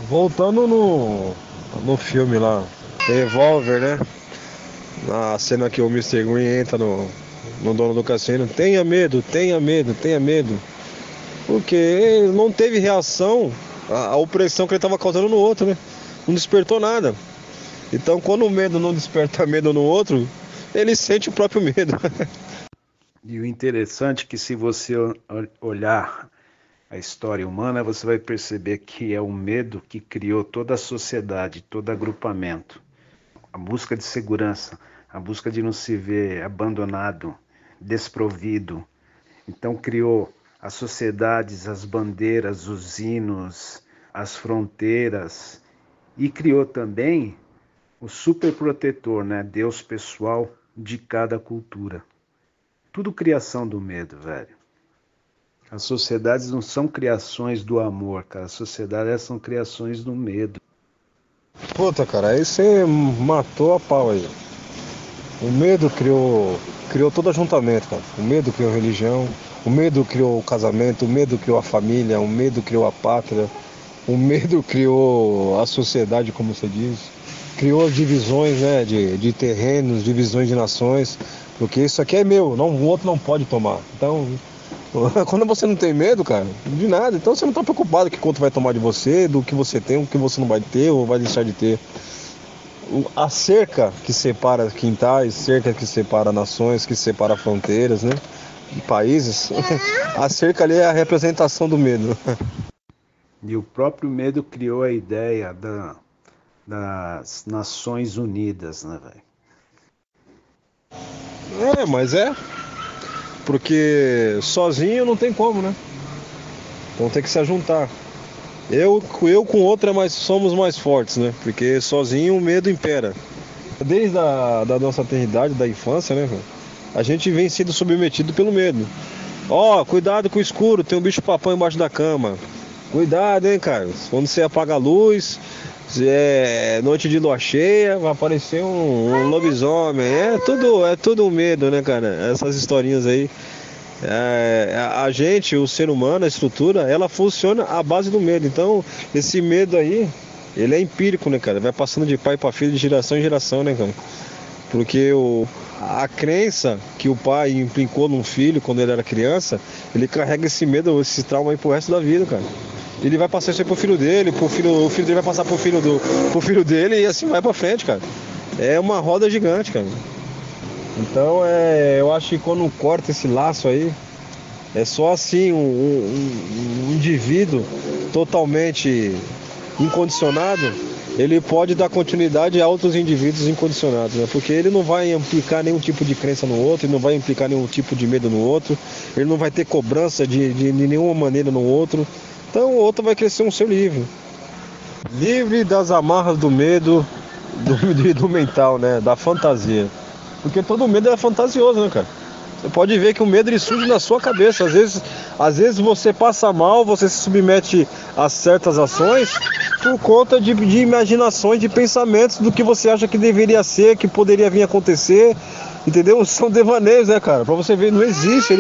Voltando no filme lá, Revolver, né? Na cena que o Mr. Green entra no dono do cassino. Tenha medo, tenha medo, tenha medo. Porque ele não teve reação à opressão que ele estava causando no outro, né? Não despertou nada. Então, quando o medo não desperta medo no outro, ele sente o próprio medo. E o interessante é que se você olhar a história humana, você vai perceber que é o medo que criou toda a sociedade, todo agrupamento. A busca de segurança, a busca de não se ver abandonado, desprovido. Então criou as sociedades, as bandeiras, os hinos, as fronteiras e criou também o superprotetor, né? Deus pessoal de cada cultura. Tudo criação do medo, velho. As sociedades não são criações do amor, cara. As sociedades são criações do medo. Puta, cara, aí você matou a pau aí. O medo criou todo ajuntamento, cara. O medo criou religião, o medo criou o casamento, o medo criou a família, o medo criou a pátria, o medo criou a sociedade, como você diz. Criou as divisões, né, de terrenos, divisões de nações, porque isso aqui é meu, não, o outro não pode tomar. Então, quando você não tem medo, cara, de nada, então você não tá preocupado com o que o outro vai tomar de você, do que você tem, o que você não vai ter ou vai deixar de ter. A cerca que separa quintais, cerca que separa nações, que separa fronteiras, né? De países. A cerca ali é a representação do medo. E o próprio medo criou a ideia das Nações Unidas, né, velho? Mas porque sozinho não tem como, né? Então tem que se juntar. Eu com outro somos mais fortes, né? Porque sozinho o medo impera. Desde da nossa eternidade, da infância, né? A gente vem sendo submetido pelo medo. Ó, cuidado com o escuro, tem um bicho papão embaixo da cama. Cuidado, hein, cara. Quando você apaga a luz, se é noite de lua cheia, vai aparecer um lobisomem. É tudo um medo, né, cara? Essas historinhas aí. A gente, o ser humano, a estrutura, ela funciona à base do medo. Então, esse medo aí, ele é empírico, né, cara? Vai passando de pai para filho, de geração em geração, né, cara? Porque a crença que o pai implicou num filho quando ele era criança, ele carrega esse medo, esse trauma aí pro resto da vida, cara. Ele vai passar isso aí pro filho dele, o filho dele vai passar pro filho dele e assim vai pra frente, cara. É uma roda gigante, cara. Então eu acho que quando corta esse laço aí, é só assim um indivíduo totalmente incondicionado, ele pode dar continuidade a outros indivíduos incondicionados, né? Porque ele não vai implicar nenhum tipo de crença no outro, ele não vai implicar nenhum tipo de medo no outro, ele não vai ter cobrança de nenhuma maneira no outro. Então o outro vai crescer um ser livre. Livre das amarras do medo, do mental, né? Da fantasia. Porque todo medo é fantasioso, né, cara? Você pode ver que o medo ele surge na sua cabeça. Às vezes você passa mal, você se submete a certas ações por conta de imaginações, de pensamentos do que você acha que deveria ser, que poderia vir a acontecer. Entendeu? São devaneios, né, cara? Pra você ver, não existe.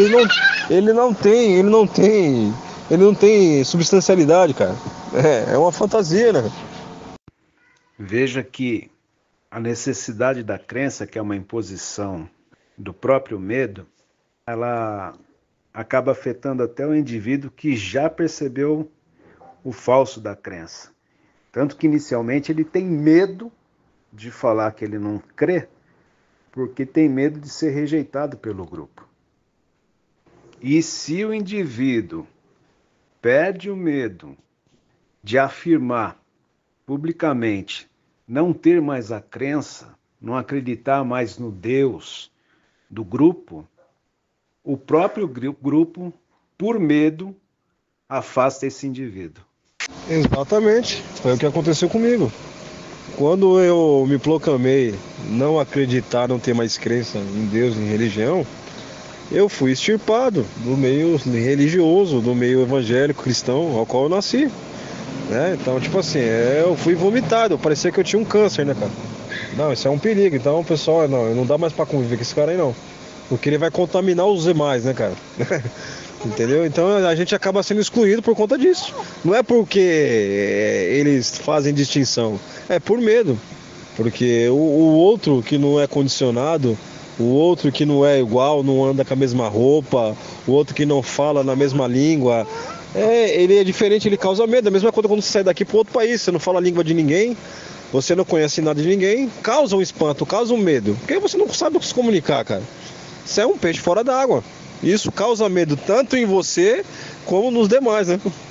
Ele não tem substancialidade, cara. É uma fantasia, né? Veja que a necessidade da crença, que é uma imposição do próprio medo, ela acaba afetando até o indivíduo que já percebeu o falso da crença. Tanto que inicialmente ele tem medo de falar que ele não crê, porque tem medo de ser rejeitado pelo grupo. E se o indivíduo perde o medo de afirmar publicamente, não ter mais a crença, não acreditar mais no Deus do grupo, o próprio grupo, por medo, afasta esse indivíduo. Exatamente. Foi o que aconteceu comigo. Quando eu me proclamei não acreditar, não ter mais crença em Deus, em religião, eu fui extirpado do meio religioso, do meio evangélico cristão ao qual eu nasci, né? Então, tipo assim, eu fui vomitado, parecia que eu tinha um câncer, né, cara? Não, isso é um perigo. Então, pessoal, não dá mais pra conviver com esse cara aí, não. Porque ele vai contaminar os demais, né, cara? Entendeu? Então a gente acaba sendo excluído por conta disso. Não é porque eles fazem distinção, é por medo. Porque o outro que não é condicionado, o outro que não é igual, não anda com a mesma roupa, o outro que não fala na mesma língua, ele é diferente, ele causa medo. A mesma coisa quando você sai daqui para outro país, você não fala a língua de ninguém, você não conhece nada de ninguém, causa um espanto, causa um medo. Porque você não sabe se comunicar, cara. Você é um peixe fora d'água. Isso causa medo tanto em você como nos demais, né?